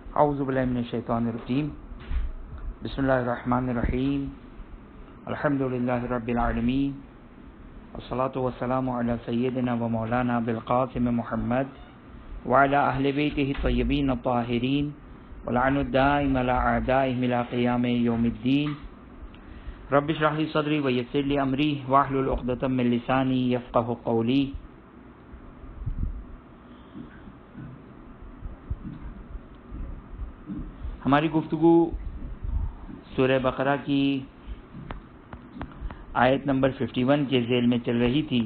اعوذ باللہ من الشیطان الرجیم بسم اللہ الرحمن الرحیم الحمد للہ رب العالمین والصلاة والسلام علی سیدنا و مولانا بالقاسم محمد وعلی اہل بیتہ الطیبین الطاہرین ولعن الدائم علی اعدائہم الی قیام یوم الدین رب اشرح لی صدری ویسر لی امری واحلل عقدۃ من لسانی یفقہوا قولی. ہماری گفتگو سورہ بقرہ کی آیت نمبر 51 کے ذیل میں چل رہی تھی.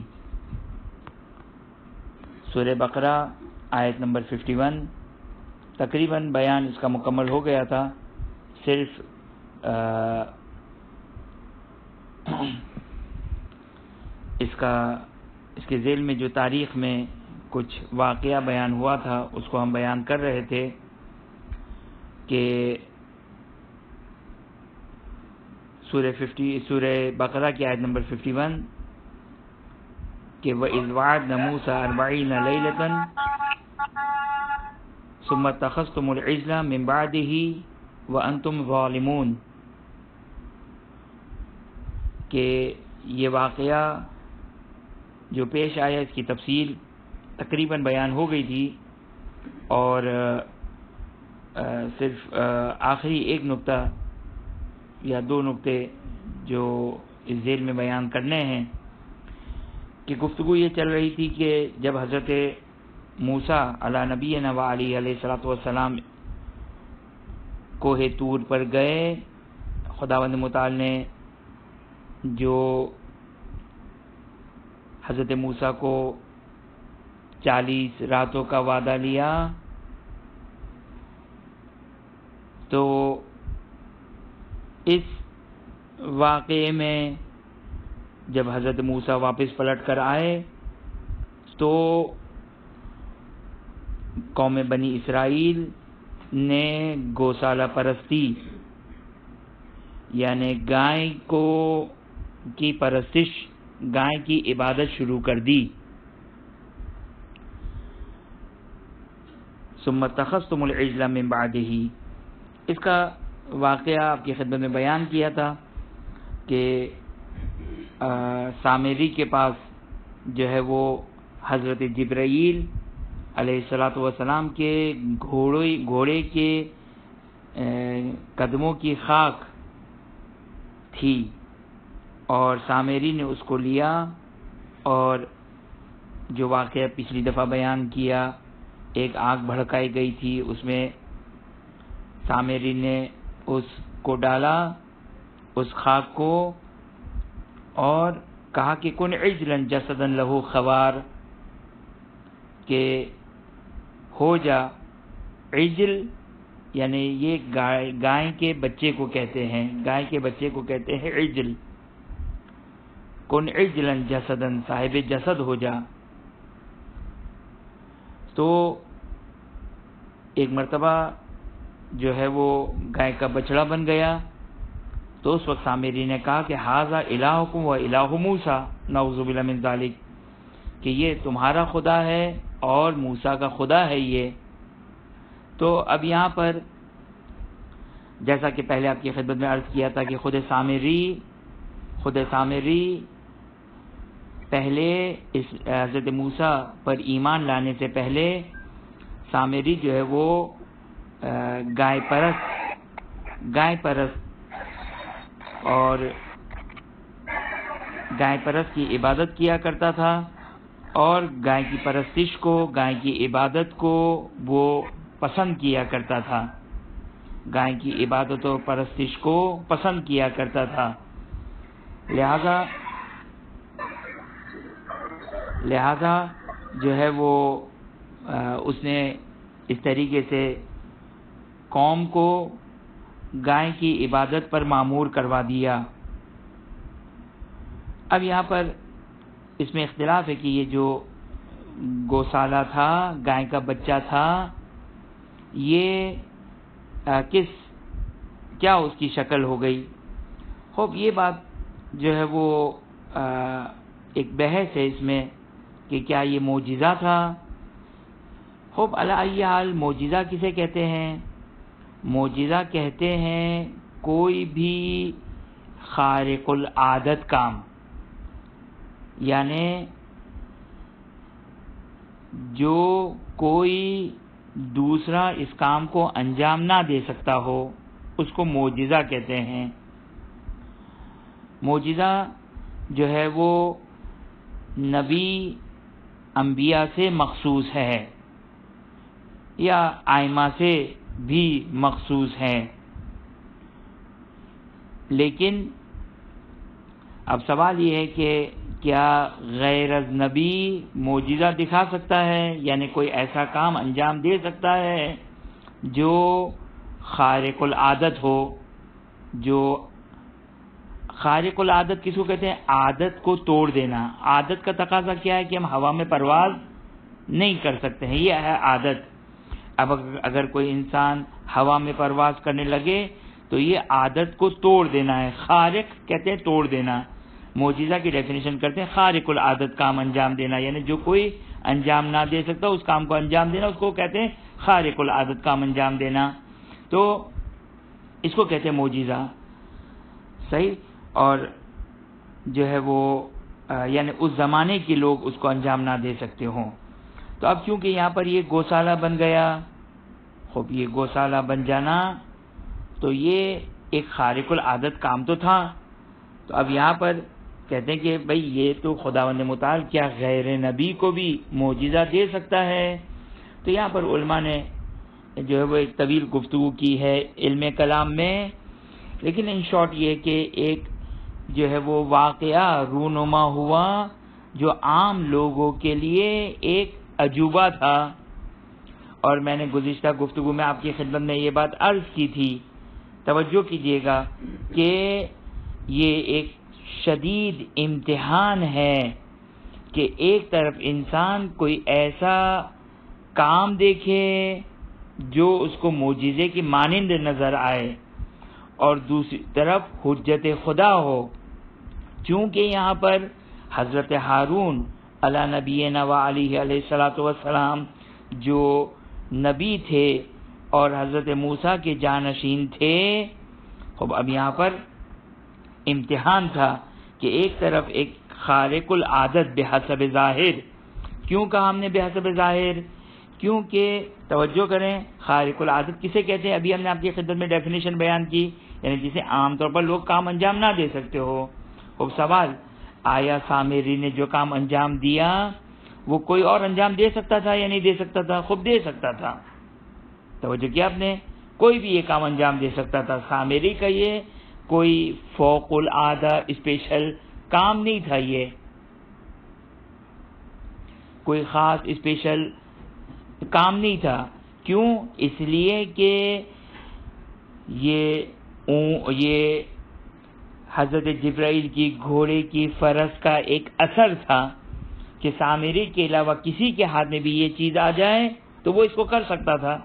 سورہ بقرہ آیت نمبر 51 تقریباً بیان اس کا مکمل ہو گیا تھا. صرف اس کے ذیل میں جو تاریخ میں کچھ واقعہ بیان ہوا تھا اس کو ہم بیان کر رہے تھے کہ سورہ بقرہ کی آیت نمبر 51 کہ وَإِذْ وَعَدْنَا مُوسَىٰ 40 لَيْلَةً ثُمَّ اتَّخَذْتُمُ الْعِجْلَ مِن بَعْدِهِ وَأَنْتُمْ ظَالِمُونَ، کہ یہ واقعہ جو پیش آیا اس کی تفصیل تقریباً بیان ہو گئی تھی، اور صرف آخری ایک نقطہ یا دو نقطے جو اس ذیل میں بیان کرنے ہیں کہ گفتگو یہ چل رہی تھی کہ جب حضرت موسیٰ علی نبینا و علیہ الصلوۃ والسلام کوہ طور پر گئے، خداوند متعال نے جو حضرت موسیٰ کو 40 راتوں کا وعدہ لیا، تو اس واقعے میں جب حضرت موسیٰ واپس پلٹ کر آئے تو قوم بنی اسرائیل نے گوسالہ پرستی یعنی گائے کی پرستش، گائے کی عبادت شروع کر دی. ثم اتخذتم العجل من بعدہ، اس کا واقعہ آپ کی خدمت میں بیان کیا تھا کہ سامری کے پاس جو ہے وہ حضرت جبرائیل علیہ الصلوۃ والسلام کے گھوڑے کے قدموں کی خاک تھی، اور سامری نے اس کو لیا، اور جو واقعہ پچھلی دفعہ بیان کیا، ایک آگ بھڑکائی گئی تھی، اس میں سامری نے اس کو ڈالا، اس خاک کو، اور کہا کہ کن عجلا جسدا لہ خوار، کہ ہو جا عجل، یعنی یہ گائے کے بچے کو کہتے ہیں، گائے کے بچے کو کہتے ہیں عجل. کن عجلا جسدا، صاحب جسد ہو جا. تو ایک مرتبہ جو ہے وہ گائے کا بچڑا بن گیا، تو اس وقت سامری نے کہا کہ ھذا الہکم و الہ موسیٰ نعوذ باللہ من ذلک، کہ یہ تمہارا خدا ہے اور موسیٰ کا خدا ہے یہ. تو اب یہاں پر جیسا کہ پہلے آپ کی خدمت میں عرض کیا تھا کہ خود سامری پہلے اس حضرت موسیٰ پر ایمان لانے سے پہلے سامری جو ہے وہ گائے پرست اور گائے پرست کی عبادت کیا کرتا تھا، اور گائے کی پرستش کو، گائے کی عبادت کو وہ پسند کیا کرتا تھا، گائے کی عبادت و پرستش کو پسند کیا کرتا تھا. لہذا جو ہے وہ اس نے اس طریقے سے قوم کو گائے کی عبادت پر معمور کروا دیا. اب یہاں پر اس میں اختلاف ہے کہ یہ جو گوسالہ تھا، گائے کا بچہ تھا، یہ کیا اس کی شکل ہو گئی. خوب یہ بات جو ہے وہ ایک بحث ہے اس میں کہ کیا یہ معجزہ تھا. خوب علی ای حال معجزہ کسے کہتے ہیں معجزہ کہتے ہیں کوئی بھی خارق العادت کام، یعنی جو کوئی دوسرا اس کام کو انجام نہ دے سکتا ہو اس کو معجزہ کہتے ہیں۔ معجزہ جو ہے وہ نبی انبیاء سے مخصوص ہے یا ائمہ سے بھی مخصوص ہے، لیکن اب سوال یہ ہے کہ کیا غیر از نبی معجزہ دکھا سکتا ہے، یعنی کوئی ایسا کام انجام دے سکتا ہے جو خارق العادت ہو؟ جو خارق العادت کس کو کہتے ہیں؟ عادت کو توڑ دینا۔ عادت کا تقاضا کیا ہے کہ ہم ہوا میں پرواز نہیں کر سکتے ہیں، یہ ہے عادت۔ اب اگر کوئی انسان ہوا میں پرواز کرنے لگے تو یہ عادت کو توڑ دینا ہے۔ خارق کہتے ہیں توڑ دینا۔ معجزہ کی ڈیفینیشن کرتے ہیں خارق العادت کام انجام دینا، یعنی جو کوئی انجام نہ دے سکتا اس کام کو انجام دینا، اس کو کہتے ہیں خارق العادت کام انجام دینا۔ تو اس کو کہتے ہیں معجزہ، صحیح؟ اور جو ہے وہ یعنی اس زمانے کے لوگ اس کو انجام نہ دے سکتے ہوں۔ تو اب چونکہ یہاں پر یہ گوشالہ بن گیا، خوب یہ گوشالہ بن جانا تو یہ ایک خارق العادت کام تو تھا، تو اب یہاں پر کہتے ہیں کہ بھئی یہ تو خداوند متعال کیا غیر نبی کو بھی معجزہ دے سکتا ہے؟ تو یہاں پر علماء نے جو ہے وہ ایک طویل گفتگو کی ہے علم کلام میں، لیکن ان شارٹ یہ کہ ایک جو ہے وہ واقعہ رونما ہوا جو عام لوگوں کے لیے ایک عجوبہ تھا، اور میں نے گزشتہ گفتگو میں آپ کی خدمت میں یہ بات عرض کی تھی، توجہ کیجئے گا کہ یہ ایک شدید امتحان ہے کہ ایک طرف انسان کوئی ایسا کام دیکھے جو اس کو معجزے کی مانند نظر آئے اور دوسری طرف حجت خدا ہو۔ چونکہ یہاں پر حضرت ہارون علی نبینا و علیہ الصلوۃ والسلام جو نبی تھے اور حضرت موسیٰ کے جانشین تھے، اب یہاں پر امتحان تھا کہ ایک طرف ایک خارق العادت بحسب ظاہر، کیوں کہا ہم نے بحسب ظاہر؟ کیونکہ توجہ کریں خارق العادت کسے کہتے ہیں؟ ابھی ہم نے آپ کی خدمت میں ڈیفینیشن بیان کی، یعنی جسے عام طور پر لوگ کام انجام نہ دے سکتے ہو۔ اب سوال، آیا سامری نے جو کام انجام دیا وہ کوئی اور انجام دے سکتا تھا یا نہیں دے سکتا تھا؟ خوب دے سکتا تھا، توجہ کیا آپ نے؟ کوئی بھی یہ کام انجام دے سکتا تھا۔ سامری کا یہ کوئی فوق العادہ اسپیشل کام نہیں تھا، یہ کوئی خاص اسپیشل کام نہیں تھا۔ کیوں؟ اس لیے کہ یہ حضرت جبرائیل کی گھوڑے کی فرس کا ایک اثر تھا کہ سامری کے علاوہ کسی کے ہاتھ میں بھی یہ چیز آ جائے تو وہ اس کو کر سکتا تھا،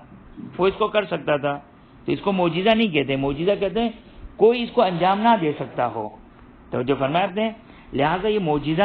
تو اس کو معجزہ نہیں کہتے۔ معجزہ کہتے ہیں کوئی اس کو انجام نہ دے سکتا ہو، تو جو فرمایا آپ نے، لہٰذا یہ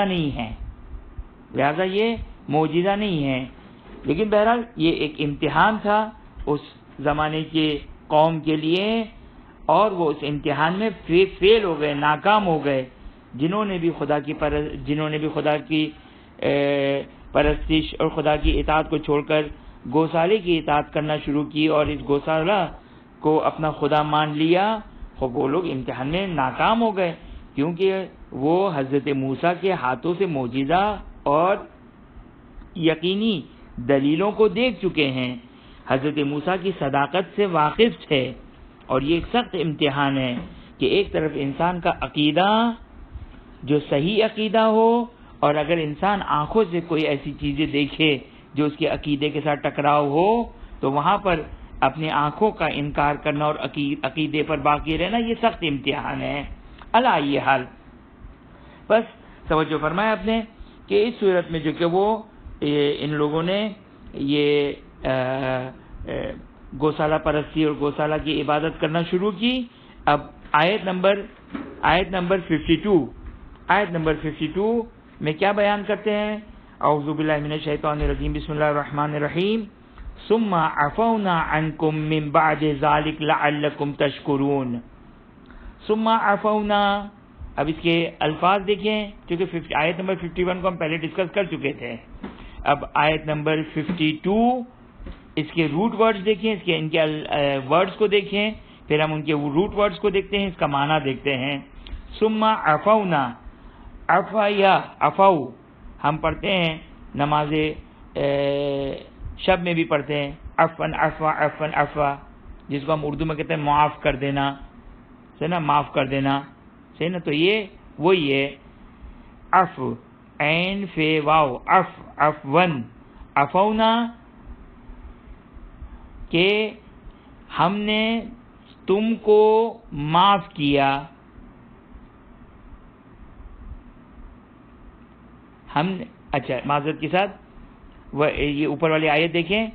معجزہ نہیں ہے، لیکن بہرحال یہ ایک امتحان تھا اس زمانے کے قوم کے لیے، اور وہ اس امتحان میں فیل ہو گئے، ناکام ہو گئے، جنہوں نے بھی خدا کی پرستش اور خدا کی اطاعت کو چھوڑ کر گوسالے کی اطاعت کرنا شروع کی اور اس گوسالہ کو اپنا خدا مان لیا، وہ لوگ امتحان میں ناکام ہو گئے، کیونکہ وہ حضرت موسیٰ کے ہاتھوں سے معجزہ اور یقینی دلیلوں کو دیکھ چکے ہیں، حضرت موسیٰ کی صداقت سے واقف تھے، اور یہ ایک سخت امتحان ہے کہ ایک طرف انسان کا عقیدہ جو صحیح عقیدہ ہو، اور اگر انسان آنکھوں سے کوئی ایسی چیزیں دیکھے جو اس کے عقیدے کے ساتھ ٹکراؤ ہو تو وہاں پر اپنی آنکھوں کا انکار کرنا اور عقیدے پر باقی رہنا، یہ سخت امتحان ہے۔ علی یہ حال بس توجہ فرمایا آپ نے کہ اس صورت میں جو کہ وہ ان لوگوں نے یہ گوسالہ پرستی اور گوسالہ کی عبادت کرنا شروع کی۔ اب آیت نمبر 52 میں کیا بیان کرتے ہیں؟ اعوذ باللہ من الشیطان الرجیم، بسم اللہ الرحمن الرحیم، ثم عفونا عنکم من بعد ذلک لعلکم تشکرون. ثم عفونا، اب اس کے الفاظ دیکھیں، چونکہ آیت نمبر 51 کو ہم پہلے ڈسکس کر چکے تھے. اب آیت نمبر 52 اس کے روٹ ورڈز دیکھیں، ان کے ورڈز کو دیکھیں، پھر ہم ان کے روٹ ورڈز کو دیکھتے ہیں، اس کا معنی دیکھتے ہیں. ثم عفونا، عفا یا عفو ہم پڑھتے ہیں نماز شب میں بھی پڑھتے ہیں، عفن عفا عفن عفا، جس کو ہم اردو میں کہتے ہیں معاف کر دینا، صحیح نا، معاف کر دینا، صحیح نا. تو یہ وہی ہے عفو، عین فے واو، عفون، عفونا کہ ہم نے تم کو معاف کیا. اچھا معذرت کے ساتھ یہ اوپر والی آیت دیکھیں،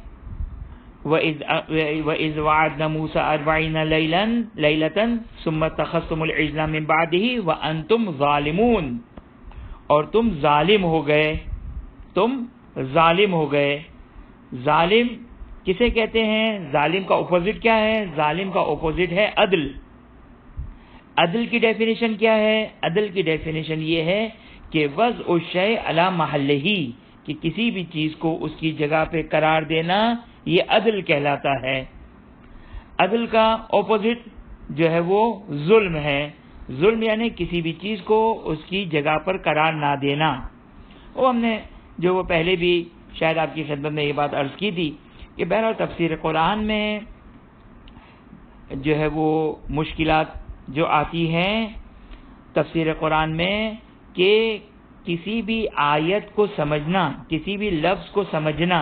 وَإِذْ وَعَدْنَا مُوسَىٰ 40 لَيْلَةً ثُمَّ اتَّخَذْتُمُ الْعِجْلَ مِن بَعْدِهِ وَأَنْتُمْ ظَالِمُونَ، اور تم ظالم ہو گئے، تم ظالم ہو گئے. ظالم کسے کہتے ہیں؟ ظالم کا اپوزٹ کیا ہے؟ ظالم کا اپوزٹ ہے عدل. عدل کی ڈیفینیشن کیا ہے؟ عدل کی ڈیفینیشن یہ ہے کہ وضع الشیء علی محلہ، کہ کسی بھی چیز کو اس کی جگہ پہ قرار دینا، یہ عدل کہلاتا ہے. عدل کا اپوزٹ جو ہے وہ ظلم ہے. ظلم یعنی کسی بھی چیز کو اس کی جگہ پر قرار نہ دینا. وہ ہم نے جو وہ پہلے بھی شاید آپ کی خدمت میں یہ بات عرض کی تھی کہ بہرحال تفسیر قرآن میں جو ہے وہ مشکلات جو آتی ہیں تفسیر قرآن میں، کہ کسی بھی آیت کو سمجھنا، کسی بھی لفظ کو سمجھنا،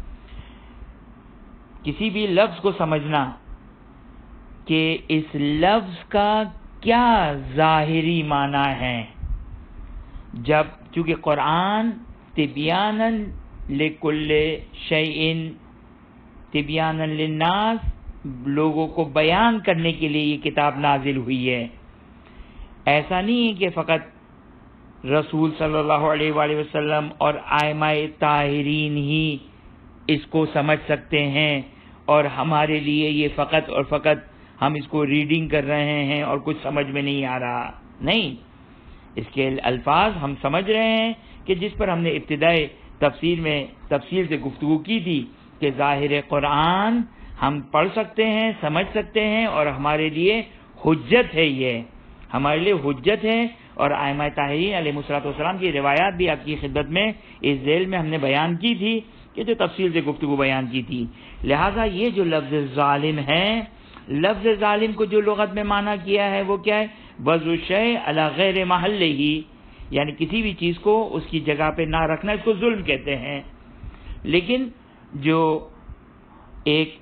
کسی بھی لفظ کو سمجھنا کہ اس لفظ کا کیا ظاہری معنی ہے. جب چونکہ قرآن تبیانا لکل شیء، تبیانا للناس، لوگوں کو بیان کرنے کے لیے یہ کتاب نازل ہوئی ہے. ایسا نہیں ہے کہ فقط رسول صلی اللہ علیہ وآلہ وسلم اور ائمہ طاہرین ہی اس کو سمجھ سکتے ہیں اور ہمارے لیے یہ فقط اور فقط ہم اس کو ریڈنگ کر رہے ہیں اور کچھ سمجھ میں نہیں آ رہا. نہیں، اس کے الفاظ ہم سمجھ رہے ہیں کہ جس پر ہم نے ابتدائی تفسیر میں تفصیل سے گفتگو کی تھی کہ ظاہر قرآن ہم پڑھ سکتے ہیں، سمجھ سکتے ہیں اور ہمارے لیے حجت ہے، یہ ہمارے لیے حجت ہے. اور ائمہ طاہرین علیہ الصلوۃ والسلام کی روایات بھی آپ کی خدمت میں اس ذیل میں ہم نے بیان کی تھی کہ جو تفصیل سے گفتگو بیان کی تھی. لہذا یہ جو لفظ ظالم ہے، لفظ ظالم کو جو لغت میں معنی کیا ہے وہ کیا ہے؟ وضع الشیء علی غیر محلہ، یعنی کسی بھی چیز کو اس کی جگہ پہ نہ رکھنا، اس کو ظلم کہتے ہیں. لیکن جو ایک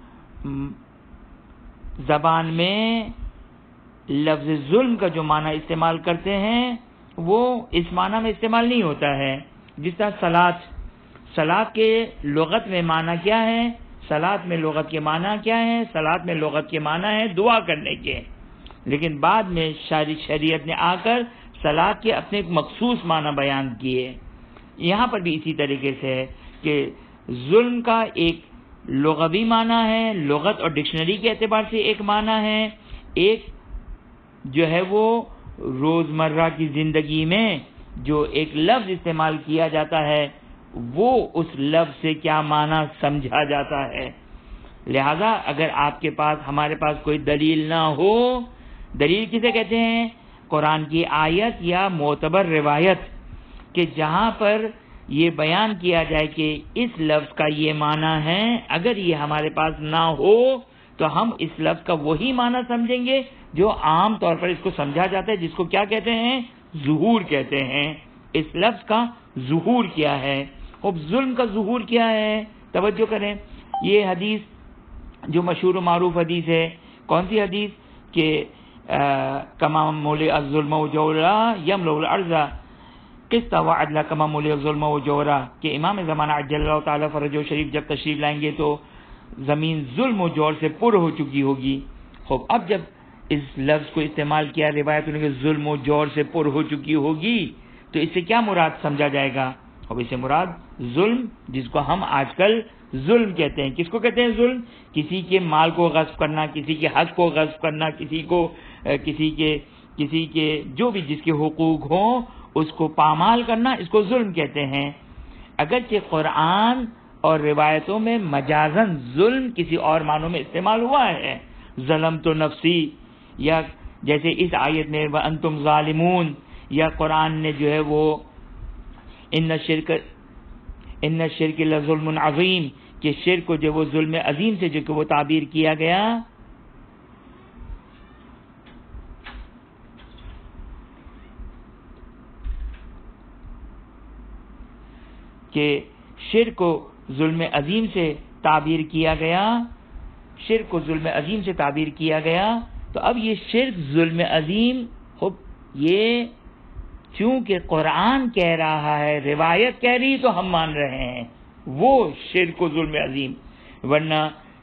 زبان میں لفظ ظلم کا جو معنی استعمال کرتے ہیں وہ اس معنی میں استعمال نہیں ہوتا ہے. جس طرح صلاۃ کے لغت میں معنی کیا ہے؟ صلاۃ میں لغت کے معنی کیا ہے؟ صلاۃ میں لغت کے معنی ہے دعا کرنے کے. لیکن بعد میں شریعت نے آ کر صلاۃ کے اپنے ایک مخصوص معنی بیان کیے. یہاں پر بھی اسی طریقے سے ہے کہ ظلم کا ایک لغوی معنی ہے، لغت اور ڈکشنری کے اعتبار سے ایک معنی ہے، ایک جو ہے وہ روزمرہ کی زندگی میں جو ایک لفظ استعمال کیا جاتا ہے وہ اس لفظ سے کیا معنی سمجھا جاتا ہے. لہذا اگر آپ کے پاس، ہمارے پاس کوئی دلیل نہ ہو، دلیل کسے کہتے ہیں؟ قرآن کی آیت یا معتبر روایت، کہ جہاں پر یہ بیان کیا جائے کہ اس لفظ کا یہ معنی ہے، اگر یہ ہمارے پاس نہ ہو تو ہم اس لفظ کا وہی معنی سمجھیں گے جو عام طور پر اس کو سمجھا جاتا ہے، جس کو کیا کہتے ہیں؟ ظہور کہتے ہیں. اس لفظ کا ظہور کیا ہے؟ اب ظلم کا ظہور کیا ہے؟ توجہ کریں، یہ حدیث جو مشہور و معروف حدیث ہے، کون سی حدیث؟ کہ کما مولی الظلم و جورا یملؤ الارض قسط و عدل، کما مولی الظلم و جورا، کہ امام زمانہ عجل اللہ تعالیٰ فرجہ شریف جب تشریف لائیں گے تو زمین ظلم و جور سے پر ہو چکی ہوگی. خوب، اب جب اس لفظ کو استعمال کیا روایت نے کہ ظلم و جور سے پر ہو چکی ہوگی، تو اس سے کیا مراد سمجھا جائے گا؟ اب اس سے مراد ظلم، جس کو ہم آج کل ظلم کہتے ہیں. کس کو کہتے ہیں ظلم؟ کسی کے مال کو غصب کرنا، کسی کے حق کو غصب کرنا، کسی کے جو بھی جس کے حقوق ہوں اس کو پامال کرنا، اس کو ظلم کہتے ہیں. اگرچہ قرآن اور روایتوں میں مجازن ظلم کسی اور معنوں میں استعمال ہوا ہے، ظلمت نفسی، یا جیسے اس آیت میں وَأَنْتُمْ ظَالِمُونَ، یا قرآن نے جو ہے وہ ان الشرک لظلم عظیم، کہ شرک کو جو وہ ظلم عظیم سے جو کہ وہ تعبیر کیا گیا. کہ شرک کو ظلم عظیم سے تعبیر کیا گیا، شرک کو ظلم عظیم سے تعبیر کیا گیا. تو اب یہ شرک ظلم عظیم، یہ چونکہ قرآن کہہ رہا ہے، روایت کہہ رہی تو ہم مان رہے ہیں وہ شرک کو ظلم عظیم. ورنہ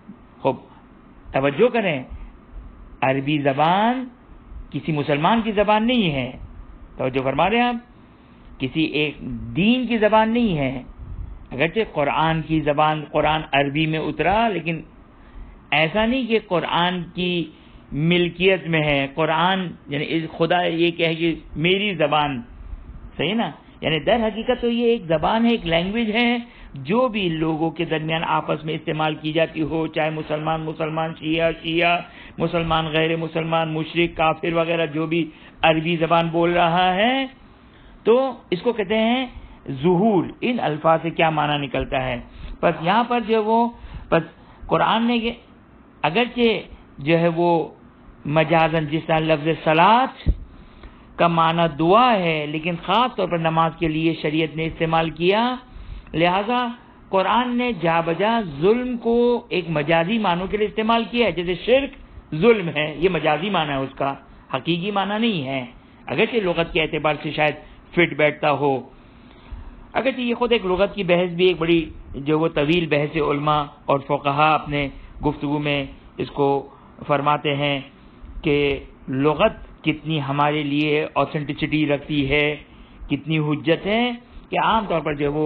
توجہ کریں، عربی زبان کسی مسلمان کی زبان نہیں ہے، توجہ فرما رہے ہیں آپ، کسی ایک دین کی زبان نہیں ہے. اگرچہ قرآن کی زبان، قرآن عربی میں اترا، لیکن ایسا نہیں کہ قرآن کی ملکیت میں ہے. قرآن یعنی خدا یہ کہے کہ میری زبان، صحیح نا، یعنی در حقیقت تو یہ ایک زبان ہے، ایک لینگویج ہے جو بھی لوگوں کے درمیان آپس میں استعمال کی جاتی ہو، چاہے مسلمان، شیعہ مسلمان، غیر مسلمان، مشرک، کافر وغیرہ، جو بھی عربی زبان بول رہا ہے، تو اس کو کہتے ہیں ظہور. ان الفاظ سے کیا معنی نکلتا ہے؟ بس یہاں پر جو وہ بس قرآن نے اگرچہ جو ہے وہ مجازن، جس طرح لفظ صلاۃ کا معنی دعا ہے، لیکن خاص طور پر نماز کے لیے شریعت نے استعمال کیا، لہذا قرآن نے جا بجا ظلم کو ایک مجازی معنوں کے لیے استعمال کیا ہے. جیسے شرک ظلم ہے، یہ مجازی معنی ہے، اس کا حقیقی معنی نہیں ہے، اگرچہ لغت کے اعتبار سے شاید فٹ بیٹھتا ہو. اگرچہ یہ خود ایک لغت کی بحث بھی ایک بڑی جو وہ طویل بحث علماء اور فقہا اپنے گفتگو میں اس کو فرماتے ہیں کہ لغت کتنی ہمارے لیے اوتھینٹسٹی رکھتی ہے، کتنی حجت ہے، کہ عام طور پر جو وہ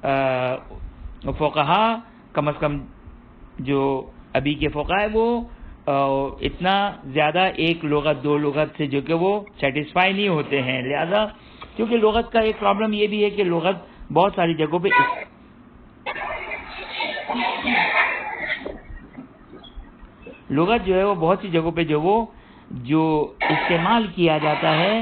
فقہا، کم از کم جو ابھی کے فقہا ہے، وہ اتنا زیادہ ایک لغت دو لغت سے جو کہ وہ سیٹسفائی نہیں ہوتے ہیں. لہذا کیونکہ لغت کا ایک پرابلم یہ بھی ہے کہ لغت بہت ساری جگہوں پہ لغت جو ہے وہ بہت سی جگہوں پہ جو استعمال کیا جاتا ہے،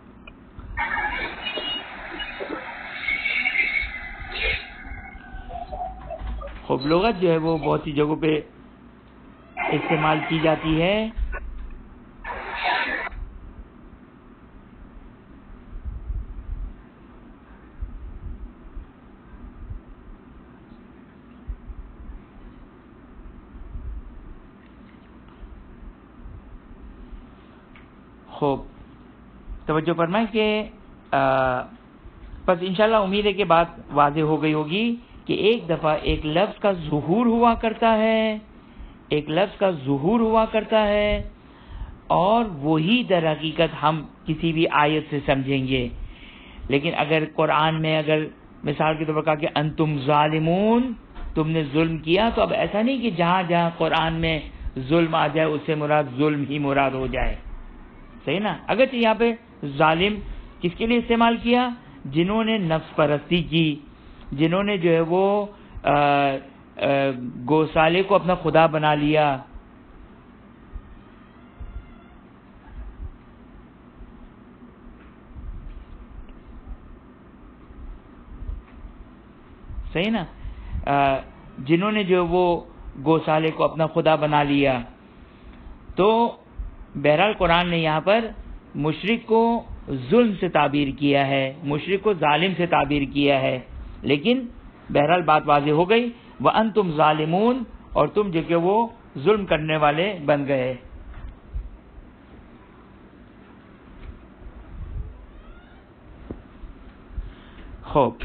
لغت جو ہے وہ بہت سی جگہوں پہ استعمال کی جاتی ہے. خوب توجہ فرمائیں کہ بس انشاءاللہ امید ہے کہ بات واضح ہو گئی ہوگی کہ ایک دفعہ ایک لفظ کا ظہور ہوا کرتا ہے، اور وہی در حقیقت ہم کسی بھی آیت سے سمجھیں گے. لیکن اگر قرآن میں اگر مثال کے طور پر کہا کہ انتم ظالمون، تم نے ظلم کیا، تو اب ایسا نہیں کہ جہاں جہاں قرآن میں ظلم آ جائے اس سے مراد ظلم ہی مراد ہو جائے، صحیح نا. اگرچہ یہاں پہ ظالم کس کے لیے استعمال کیا؟ جنہوں نے نفس پرستی کی، جنہوں نے جو ہے وہ گوسالے کو اپنا خدا بنا لیا. صحیح نا، جنہوں نے جو وہ گوسالے کو اپنا خدا بنا لیا. تو بہرحال قرآن نے یہاں پر مشرک کو ظلم سے تعبیر کیا ہے، مشرک کو ظالم سے تعبیر کیا ہے، لیکن بہرحال بات واضح ہو گئی وَأَنْتُمْ ظَالِمُونَ، اور تم جو کہ وہ ظلم کرنے والے بن گئے. خوب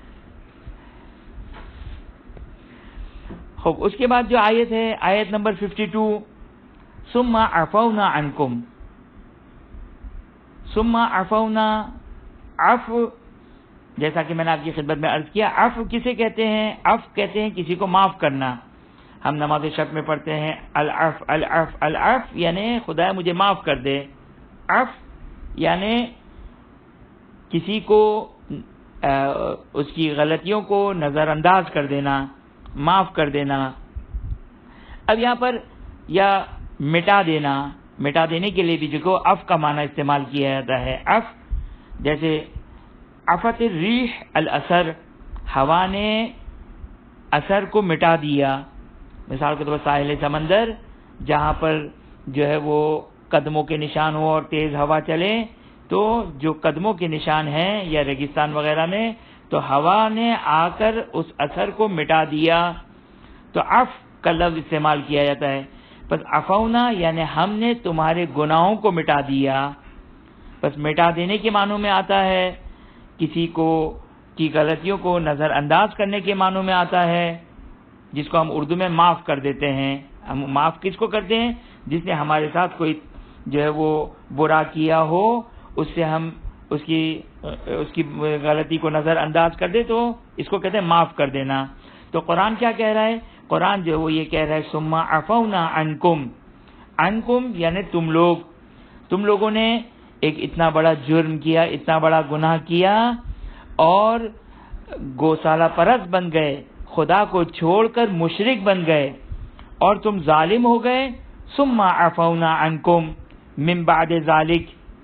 اس کے بعد جو آیت ہے، آیت نمبر 52، ثم عفونا عنکم. ثم عفونا، عفو جیسا کہ میں نے آپ کی خدمت میں عرض کیا، عفو کسے کہتے ہیں؟ عفو کہتے ہیں کسی کو معاف کرنا. ہم نماز شب میں پڑھتے ہیں العفو العفو العفو، یعنی خدا مجھے معاف کر دے. عفو یعنی کسی کو اس کی غلطیوں کو نظر انداز کر دینا، معاف کر دینا. اب یہاں پر یا مٹا دینا، مٹا دینے کے لیے بھی جو عفو کا معنی استعمال کیا جاتا ہے. عفو جیسے عفت الریح الاثر، ہوا نے اثر کو مٹا دیا. مثال کے طور پر ساحل سمندر جہاں پر جو ہے وہ قدموں کے نشان ہو اور تیز ہوا چلے، تو جو قدموں کے نشان ہیں یا ریگستان وغیرہ میں، تو ہوا نے آ کر اس اثر کو مٹا دیا، تو عفو کا لفظ استعمال کیا جاتا ہے. بس عفونا یعنی ہم نے تمہارے گناہوں کو مٹا دیا. بس مٹا دینے کے معنوں میں آتا ہے، کسی کو کی غلطیوں کو نظر انداز کرنے کے معنوں میں آتا ہے، جس کو ہم اردو میں معاف کر دیتے ہیں. ہم معاف کس کو کرتے ہیں؟ جس نے ہمارے ساتھ کوئی جو ہے وہ برا کیا ہو، اس سے ہم اس کی غلطی کو نظر انداز کر دے، تو اس کو کہتے ہیں معاف کر دینا. تو قرآن کیا کہہ رہا ہے؟ قرآن جو ہے وہ یہ کہہ رہا ہے ثم عفونا عنکم. عنکم یعنی تم لوگوں نے ایک اتنا بڑا جرم کیا، اتنا بڑا گناہ کیا اور گوسالہ پرست بن گئے، خدا کو چھوڑ کر مشرک بن گئے اور تم ظالم ہو گئے. ثم عفونا عنکم من بعد ذلک،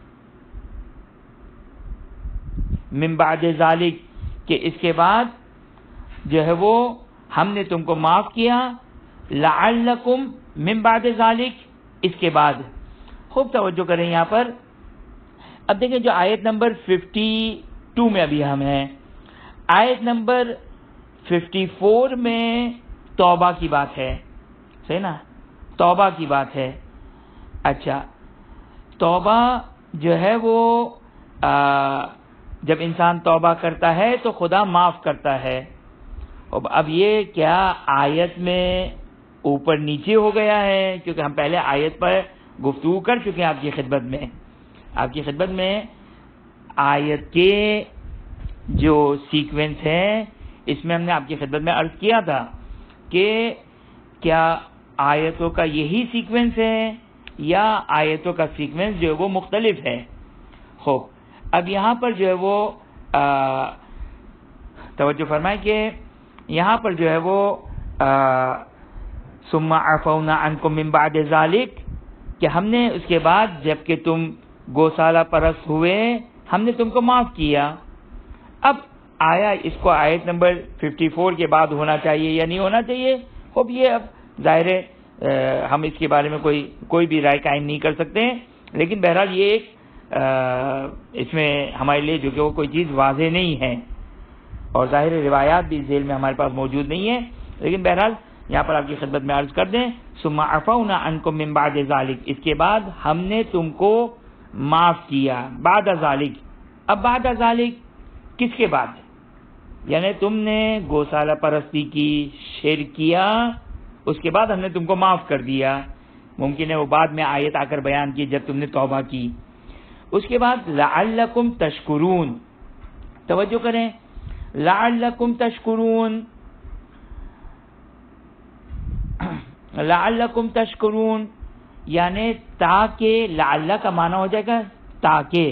من بعد ذلک کہ اس کے بعد جو ہے وہ ہم نے تم کو معاف کیا. لعلکم من بعد ذلک، اس کے بعد. خوب توجہ کریں یہاں پر. اب دیکھیں جو آیت نمبر 52 میں ابھی ہم ہیں، آیت نمبر 54 میں توبہ کی بات ہے، صحیح نا؟ توبہ کی بات ہے. اچھا، توبہ جو ہے وہ جب انسان توبہ کرتا ہے تو خدا معاف کرتا ہے. اب یہ کیا آیت میں اوپر نیچے ہو گیا ہے؟ کیونکہ ہم پہلے آیت پر گفتگو کر چکے ہیں آپ کی خدمت میں آیت کے جو سیکوینس ہے، اس میں ہم نے آپ کی خدمت میں عرض کیا تھا کہ کیا آیتوں کا یہی سیکوینس ہے یا آیتوں کا سیکوینس جو ہے وہ مختلف ہے. خوب، اب یہاں پر جو ہے وہ توجہ فرمائیں کہ یہاں پر جو ہے وہ ثم عفونا عنکم من بعد ذلک، کہ ہم نے اس کے بعد جب کہ تم گوسالہ پرست ہوئے ہم نے تم کو معاف کیا. اب آیا اس کو آیت نمبر 54 کے بعد ہونا چاہیے یا نہیں ہونا چاہیے؟ خوب، یہ اب ظاہر ہے ہم اس کے بارے میں کوئی بھی رائے قائم نہیں کر سکتے ہیں، لیکن بہرحال یہ ایک اس میں ہمارے لیے جو کہ وہ کوئی چیز واضح نہیں ہے، اور ظاہر روایات بھی ذیل میں ہمارے پاس موجود نہیں ہے. لیکن بہرحال یہاں پر آپ کی خدمت میں عرض کر دیں ثم عفونا عنکم من بعد ذلک، اس کے بعد ہم نے تم کو معاف کیا. بعد ذلک، اب بعد ذلک کس کے بعد؟ یعنی تم نے گوسالہ پرستی کی، شرک کیا، اس کے بعد ہم نے تم کو معاف کر دیا. ممکن ہے وہ بعد میں آیت آ کر بیان کی جب تم نے توبہ کی. اس کے بعد لعلکم تشکرون، توجہ کریں، لعلکم تشکرون، لعلکم تشکرون یعنی تاکہ، لعل کا معنی ہو جائے گا تاکہ.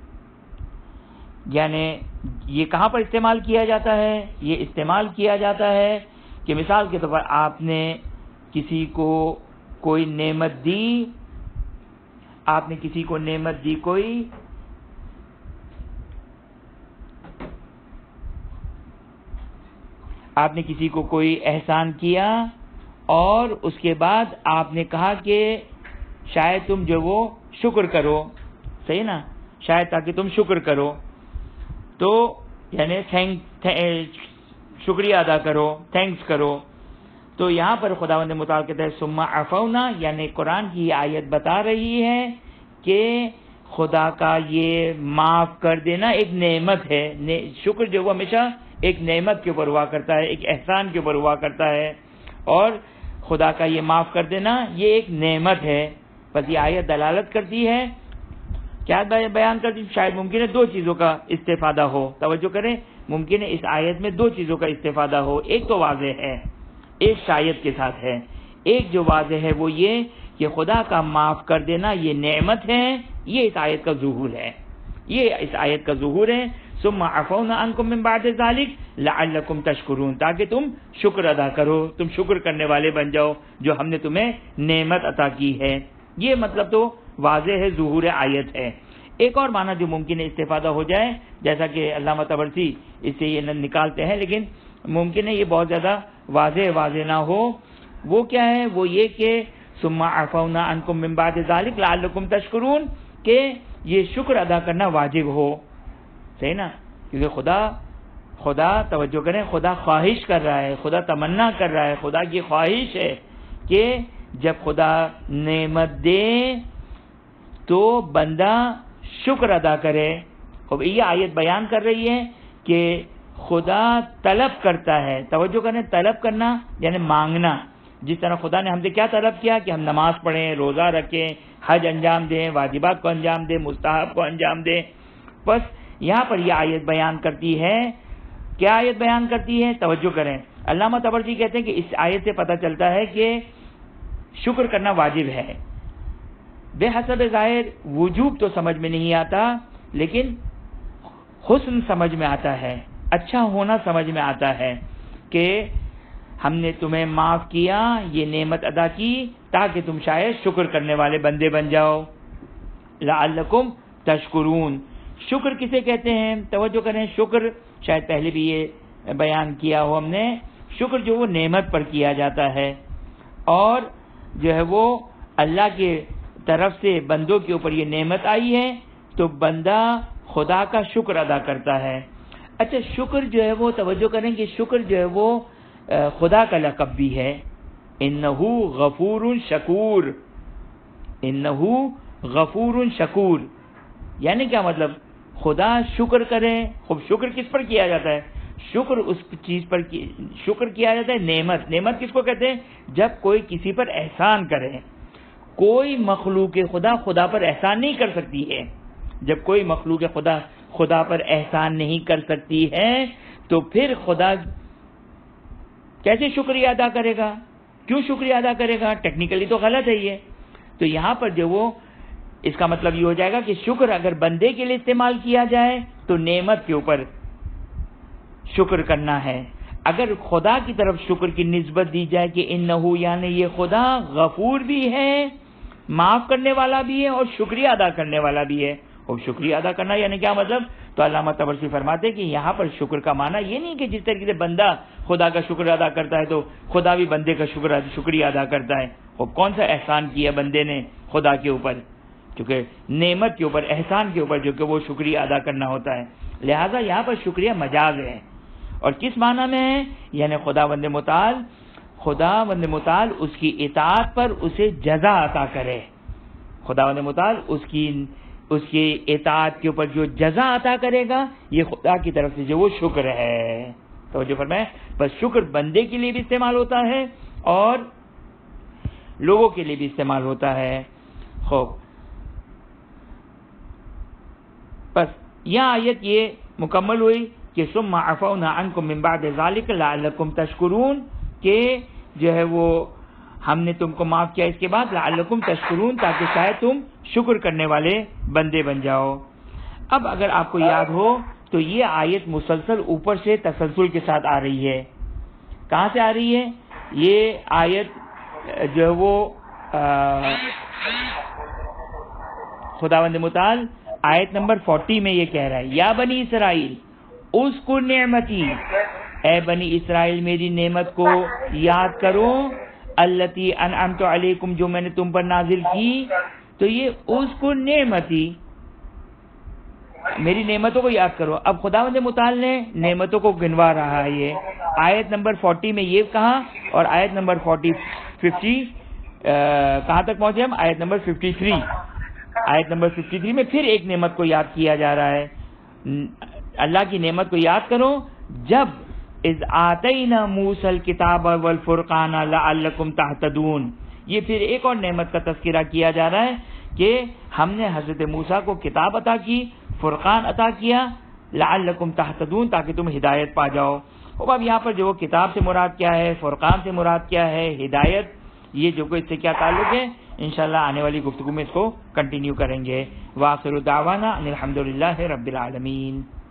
یعنی یہ کہاں پر استعمال کیا جاتا ہے؟ یہ استعمال کیا جاتا ہے کہ مثال کے طور پر آپ نے کسی کو کوئی نعمت دی، آپ نے کسی کو نعمت دی، آپ نے کسی کو کوئی احسان کیا، اور اس کے بعد آپ نے کہا کہ شاید تم جو وہ شکر کرو، صحیح نا؟ شاید تاکہ تم شکر کرو، تو یعنی شکریہ ادا کرو، تھینکس کرو. تو یہاں پر خداوند متعال کہتا ہے ثم عفونا، یعنی قرآن کی آیت بتا رہی ہے کہ خدا کا یہ معاف کر دینا ایک نعمت ہے. شکر جو وہ ہمیشہ ایک نعمت کے اوپر ہوا کرتا ہے، ایک احسان کے اوپر ہوا کرتا ہے، اور خدا کا یہ معاف کر دینا یہ ایک نعمت ہے. بس یہ آیت دلالت کرتی ہے، کیا بیان کرتی؟ شاید ممکن ہے دو چیزوں کا استفادہ ہو. توجہ کریں، ممکن ہے اس آیت میں دو چیزوں کا استفادہ ہو. ایک تو واضح ہے، ایک شاید کے ساتھ ہے. ایک جو واضح ہے وہ یہ کہ خدا کا معاف کر دینا یہ نعمت ہے، یہ اس آیت کا ظہور ہے، یہ اس آیت کا ظہور ہے. ثم عفونا عنکم من بعد ذلک لعلکم تشکرون، تاکہ تم شکر ادا کرو، تم شکر کرنے والے بن جاؤ جو ہم نے تمہیں نعمت عطا کی ہے. یہ مطلب تو واضح ہے، ظہور آیت ہے. ایک اور معنی جو ممکن ہے استفادہ ہو جائے، جیسا کہ علامہ طبرسی اس سے یہ نکالتے ہیں، لیکن ممکن ہے یہ بہت زیادہ واضح نہ ہو. وہ کیا ہے؟ وہ یہ کہ ثم عفونا عنکم من بعد ذلک لعلکم تشکرون، کہ یہ شکر ادا کرنا واجب ہو. صحیح نا؟ کیونکہ خدا توجہ کریں، خدا خواہش کر رہا ہے، خدا تمنا کر رہا ہے، خدا کی خواہش ہے کہ جب خدا نعمت دے تو بندہ شکر ادا کرے. یہ آیت بیان کر رہی ہے کہ خدا طلب کرتا ہے. توجہ کریں، طلب کرنا یعنی مانگنا. جس طرح خدا نے ہم سے کیا طلب کیا کہ ہم نماز پڑھیں، روزہ رکھیں، حج انجام دیں، واجبات کو انجام دیں، مستحب کو انجام دیں. بس یہاں پر یہ آیت بیان کرتی ہے. کیا آیت بیان کرتی ہے؟ توجہ کریں. علامہ طبرسی کہتے ہیں کہ اس آیت سے پتہ چلتا ہے کہ شکر کرنا واجب ہے. بے حسب ظاہر وجوب تو سمجھ میں نہیں آتا، لیکن حسن سمجھ میں آتا ہے، اچھا ہونا سمجھ میں آتا ہے کہ ہم نے تمہیں معاف کیا، یہ نعمت ادا کی تاکہ تم شاید شکر کرنے والے بندے بن جاؤ. لعلکم تشکرون. شکر کسے کہتے ہیں؟ توجہ کریں، شکر شاید پہلے بھی یہ بیان کیا ہو ہم نے. شکر جو وہ نعمت پر کیا جاتا ہے، اور جو ہے وہ اللہ کے طرف سے بندوں کے اوپر یہ نعمت آئی ہے تو بندہ خدا کا شکر ادا کرتا ہے. اچھا، شکر جو ہے وہ توجہ کریں کہ شکر جو ہے وہ خدا کا لقب بھی ہے. انہو غفور شکور. انہو غفور شکور یعنی کیا مطلب؟ خدا شکر کرے. خب شکر کس پر کیا جاتا ہے؟ شکر اس چیز پر شکر کیا جاتا ہے. نعمت کس کو کہتے ہیں؟ جب کوئی کسی پر احسان کرے. کوئی مخلوق خدا پر احسان نہیں کر سکتی ہے. جب کوئی مخلوق خدا پر احسان نہیں کر سکتی ہے تو پھر خدا کیسے شکریہ ادا کرے گا؟ کیوں شکریہ ادا کرے گا؟ ٹیکنیکلی تو غلط ہے یہ. تو یہاں پر جو وہ اس کا مطلب یہ ہو جائے گا کہ شکر اگر بندے کے لیے استعمال کیا جائے تو نعمت کے اوپر شکر کرنا ہے. اگر خدا کی طرف شکر کی نسبت دی جائے کہ انہو یعنی یہ خدا غفور بھی ہے، معاف کرنے والا بھی ہے، اور شکریہ ادا کرنے والا بھی ہے. اور شکریہ ادا کرنا یعنی کیا مطلب؟ تو علامہ طبرسی فرماتے ہیں کہ یہاں پر شکر کا معنی یہ نہیں کہ جس طریقے سے بندہ خدا کا شکر ادا کرتا ہے تو خدا بھی بندے کا شکریہ ادا کرتا ہے. اور کون سا احسان کیا بندے نے خدا کے اوپر؟ کیونکہ نعمت کے اوپر، احسان کے اوپر جو کہ وہ شکریہ ادا کرنا ہوتا ہے. لہٰذا یہاں پر شکریہ مجاز ہے. اور کس معنی میں ہے؟ یعنی خداوند متعال اس کی اطاعت پر اسے جزا عطا کرے. خداوند متعال اس کی اطاعت کے اوپر جو جزا عطا کرے گا، یہ خدا کی طرف سے جو وہ شکر ہے. توجہ فرمائیں، بس شکر بندے کے لیے بھی استعمال ہوتا ہے اور لوگوں کے لیے بھی استعمال ہوتا ہے. خوب، بس یہاں آیت یہ مکمل ہوئی کہ ثم عفونا عنکم من بعد ذلک لعلکم تشکرون، کہ جو ہے وہ ہم نے تم کو معاف کیا اس کے بعد لعلکم تشکرون، تاکہ شاید تم شکر کرنے والے بندے بن جاؤ. اب اگر آپ کو یاد ہو تو یہ آیت مسلسل اوپر سے تسلسل کے ساتھ آ رہی ہے. کہاں سے آ رہی ہے؟ یہ آیت جو ہے وہ خداوند متعال آیت نمبر 40 میں یہ کہہ رہا ہے، یا بنی اسرائیل اذکر نعمتی، اے بنی اسرائیل میری نعمت کو یاد کرو، التی انعمت علیکم، جو میں نے تم پر نازل کی. تو یہ اذکر نعمتی، میری نعمتوں کو یاد کرو. اب خداوند متعال نے نعمتوں کو گنوا رہا ہے. یہ آیت نمبر 40 میں یہ کہا، اور آیت نمبر 50 کہاں تک پہنچے ہم؟ آیت نمبر 53. آیت نمبر 53 میں پھر ایک نعمت کو یاد کیا جا رہا ہے. اللہ کی نعمت کو یاد کرو جب اذ آتینا موسی الکتاب والفرقان لعلکم تہتدون. یہ پھر ایک اور نعمت کا تذکرہ کیا جا رہا ہے کہ ہم نے حضرت موسیٰ کو کتاب عطا کی، فرقان عطا کیا، لعلکم تہتدون، تاکہ تم ہدایت پا جاؤ۔ اب یہاں پر جو کتاب سے مراد کیا ہے، فرقان سے مراد کیا ہے، ہدایت، یہ جو کوئی اس سے کیا تعلق ہے، انشاءاللہ آنے والی گفتگو میں اس کو کنٹینیو کریں گے۔ وآخر دعوانا ان الحمدللہ رب العالمین۔